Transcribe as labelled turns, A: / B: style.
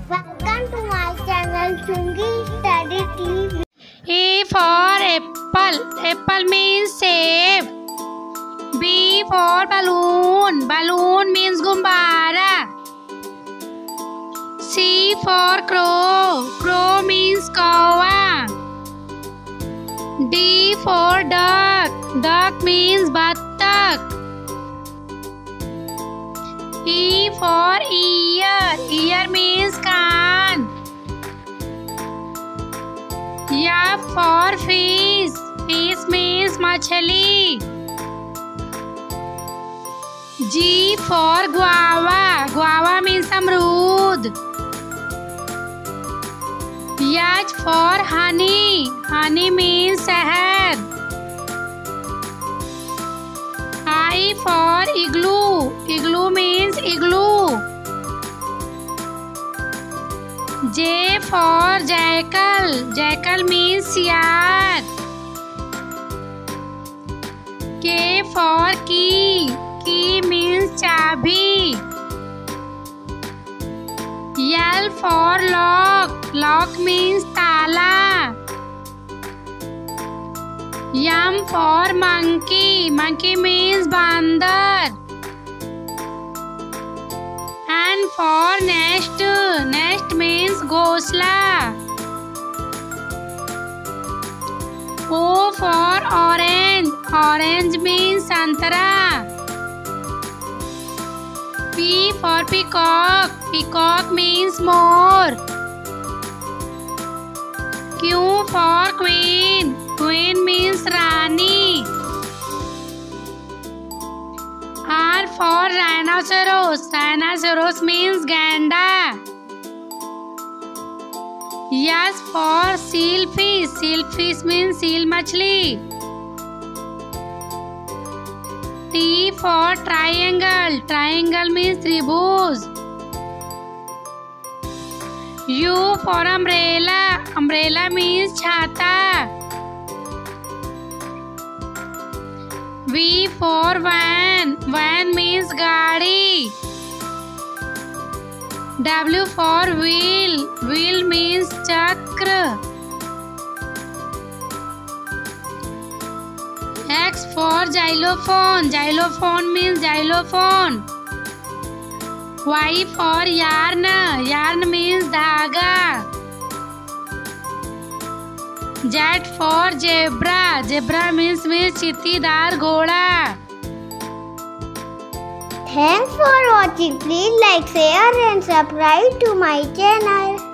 A: Welcome to my channel Chungi Study TV.
B: A for apple. Apple means save. B for balloon. Balloon means gumbara. C for crow. Crow means kawa. D for duck. Duck means battak. E for ear. Ear means kaan. F for fish. Fish means machli. G for guava. Guava means amrud. H for honey. Honey means शहद. I for igloo. Igloo means igloo. J for jackal. Jackal means सियार. K for key. Key means चाबी. L for lock. Lock means ताला. M for monkey. Monkey means बांदर. N for nest. Nest means घोंसला. O for orange. Orange means संतरा. P for peacock. Peacock means more. Q for queen. Queen means Rani. R for rhinoceros. Rhinoceros means गैंडा. S for sealfish. Sealfish means seal मछली. T for triangle. Triangle means त्रिभुज. U for umbrella. Umbrella means छाता. V for van. Van means गाड़ी. W for wheel. Wheel means चक्र. X for xylophone. Xylophone means xylophone. Y for yarn. Yarn means धागा. Z for zebra. Zebra means चीतीदार घोड़ा.
A: Thanks for watching. Please like, share and subscribe to my channel.